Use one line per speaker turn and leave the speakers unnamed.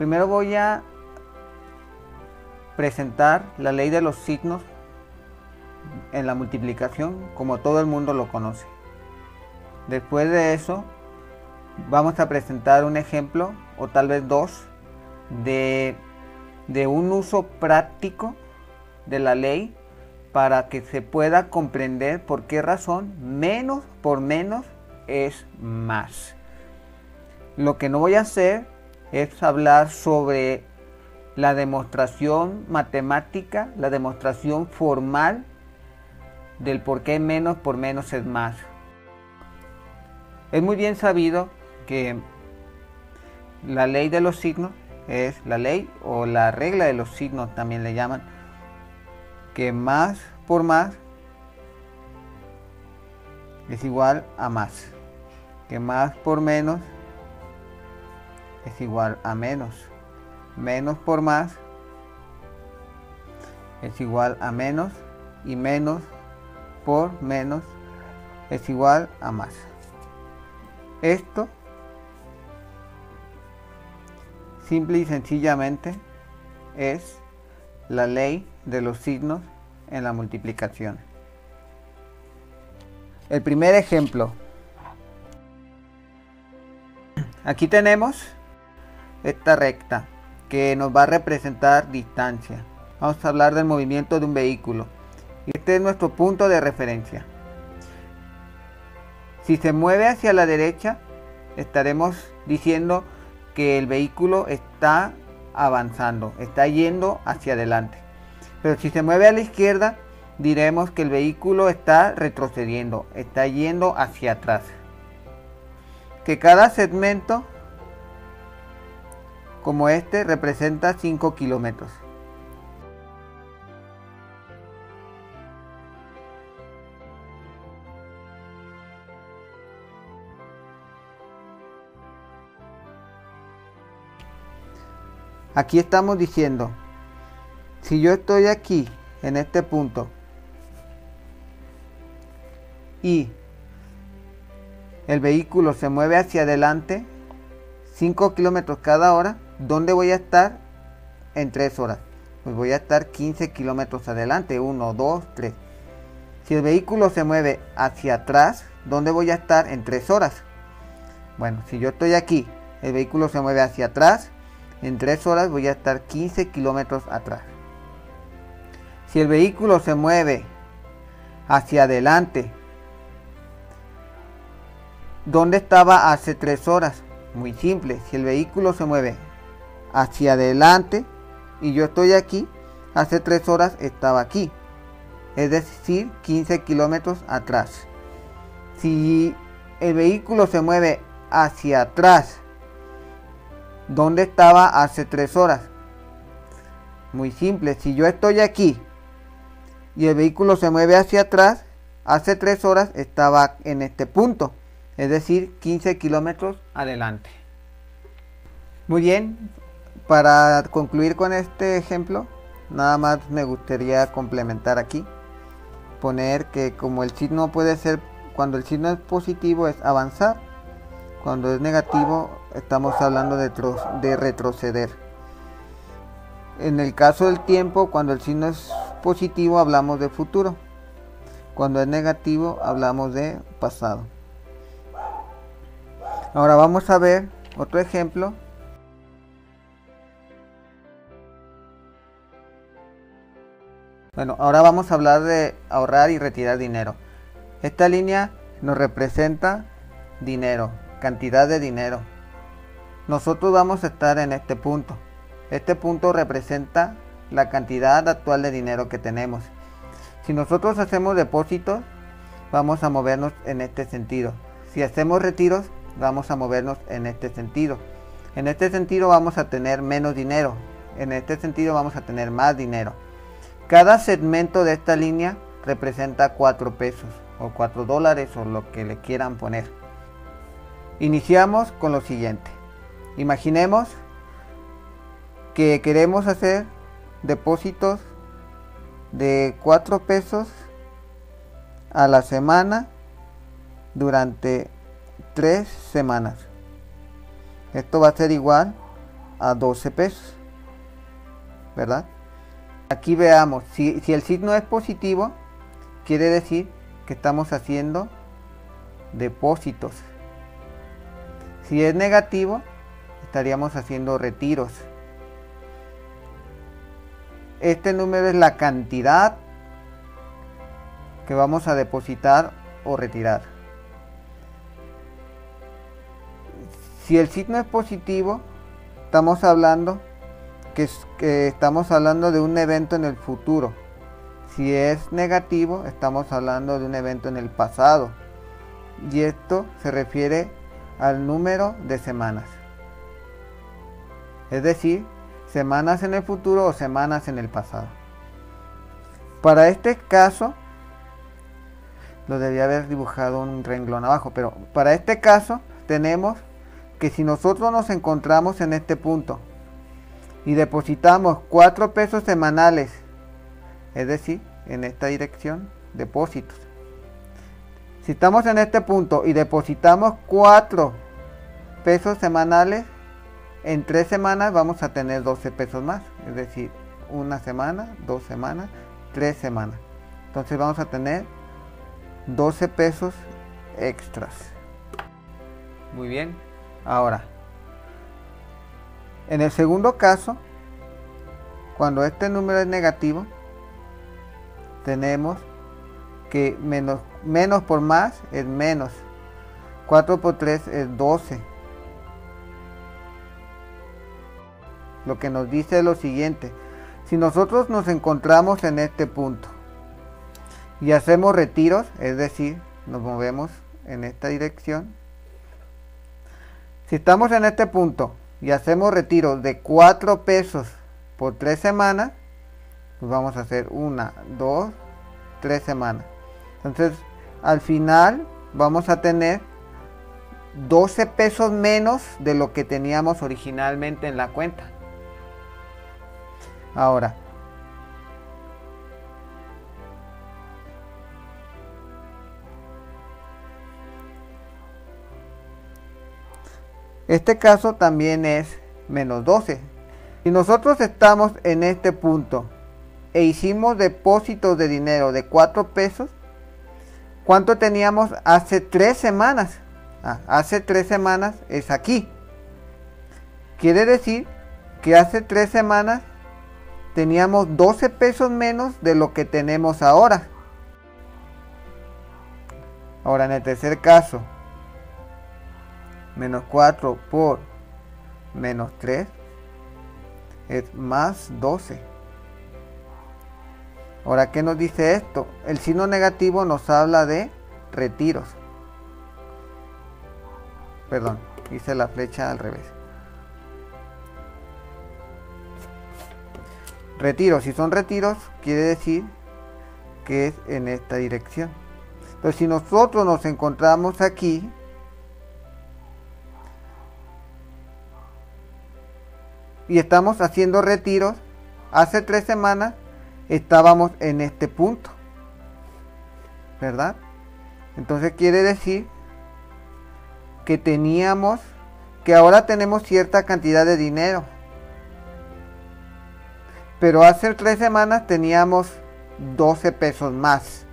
Primero voy a presentar la ley de los signos en la multiplicación como todo el mundo lo conoce. Después de eso vamos a presentar un ejemplo o tal vez dos de un uso práctico de la ley para que se pueda comprender por qué razón menos por menos es más. Lo que no voy a hacer es hablar sobre la demostración matemática, la demostración formal del por qué menos por menos es más. Es muy bien sabido que la ley de los signos es la ley o la regla de los signos, también le llaman, que más por más es igual a más, que más por menos es igual a menos, menos por más es igual a menos y menos por menos es igual a más. Esto simple y sencillamente es la ley de los signos en la multiplicación. El primer ejemplo. Aquí tenemos esta recta que nos va a representar distancia. Vamos a hablar del movimiento de un vehículo. Y este es nuestro punto de referencia. Si se mueve hacia la derecha, estaremos diciendo que el vehículo está avanzando, está yendo hacia adelante. Pero si se mueve a la izquierda, diremos que el vehículo está retrocediendo, está yendo hacia atrás. Que cada segmento como este representa 5 kilómetros. Aquí estamos diciendo, si yo estoy aquí en este punto y el vehículo se mueve hacia adelante 5 kilómetros cada hora, ¿dónde voy a estar en 3 horas? Pues voy a estar 15 kilómetros adelante, 1, 2, 3. Si el vehículo se mueve hacia atrás, ¿dónde voy a estar en 3 horas? Bueno, si yo estoy aquí, el vehículo se mueve hacia atrás, en 3 horas voy a estar 15 kilómetros atrás. Si el vehículo se mueve hacia adelante, ¿dónde estaba hace 3 horas? Muy simple, si el vehículo se mueve hacia adelante y yo estoy aquí, hace 3 horas estaba aquí. Es decir, 15 kilómetros atrás. Si el vehículo se mueve hacia atrás, ¿dónde estaba hace 3 horas? Muy simple, si yo estoy aquí y el vehículo se mueve hacia atrás, hace 3 horas estaba en este punto, es decir, 15 kilómetros adelante. Muy bien, para concluir con este ejemplo, nada más me gustaría complementar aquí, poner que como el signo puede ser, cuando el signo es positivo es avanzar, cuando es negativo estamos hablando de retroceder. En el caso del tiempo, cuando el signo es positivo hablamos de futuro, cuando es negativo hablamos de pasado. Ahora vamos a ver otro ejemplo. Bueno, ahora vamos a hablar de ahorrar y retirar dinero. Esta línea nos representa dinero, cantidad de dinero. Nosotros vamos a estar en este punto. Este punto representa la cantidad actual de dinero que tenemos. Si nosotros hacemos depósitos, vamos a movernos en este sentido. Si hacemos retiros, vamos a movernos en este sentido. En este sentido vamos a tener menos dinero. En este sentido vamos a tener más dinero. Cada segmento de esta línea representa 4 pesos o 4 dólares o lo que le quieran poner. Iniciamos con lo siguiente. Imaginemos que queremos hacer depósitos de 4 pesos a la semana durante 3 semanas. Esto va a ser igual a 12 pesos, ¿verdad? Aquí veamos, si el signo es positivo, quiere decir que estamos haciendo depósitos. Si es negativo, estaríamos haciendo retiros. Este número es la cantidad que vamos a depositar o retirar. Si el signo es positivo, estamos hablando que estamos hablando de un evento en el futuro. Si es negativo, estamos hablando de un evento en el pasado. Y esto se refiere al número de semanas. Es decir, semanas en el futuro o semanas en el pasado. Para este caso, lo debía haber dibujado un renglón abajo, pero para este caso tenemos que si nosotros nos encontramos en este punto y depositamos 4 pesos semanales, es decir, en esta dirección, depósitos. Si estamos en este punto y depositamos 4 pesos semanales, en 3 semanas vamos a tener 12 pesos más, es decir, 1 semana, 2 semanas, 3 semanas. Entonces vamos a tener 12 pesos extras. Muy bien. Ahora, en el segundo caso, cuando este número es negativo, tenemos que menos por más es menos. 4 por 3 es 12. Lo que nos dice es lo siguiente: si nosotros nos encontramos en este punto y hacemos retiros, es decir, nos movemos en esta dirección. Si estamos en este punto y hacemos retiros de 4 pesos por 3 semanas, pues vamos a hacer 1, 2, 3 semanas. Entonces, al final vamos a tener 12 pesos menos de lo que teníamos originalmente en la cuenta. Ahora, este caso también es menos 12. Si nosotros estamos en este punto e hicimos depósitos de dinero de 4 pesos, ¿cuánto teníamos hace 3 semanas? Hace 3 semanas es aquí. Quiere decir que hace 3 semanas teníamos 12 pesos menos de lo que tenemos ahora. Ahora, en el tercer caso, menos 4 por menos 3 es más 12. Ahora, ¿qué nos dice esto? El signo negativo nos habla de retiros. Perdón, hice la flecha al revés. Retiros, si son retiros, quiere decir que es en esta dirección. Entonces, si nosotros nos encontramos aquí, y estamos haciendo retiros, hace 3 semanas estábamos en este punto, ¿verdad? Entonces quiere decir que ahora tenemos cierta cantidad de dinero, pero hace 3 semanas teníamos 12 pesos más.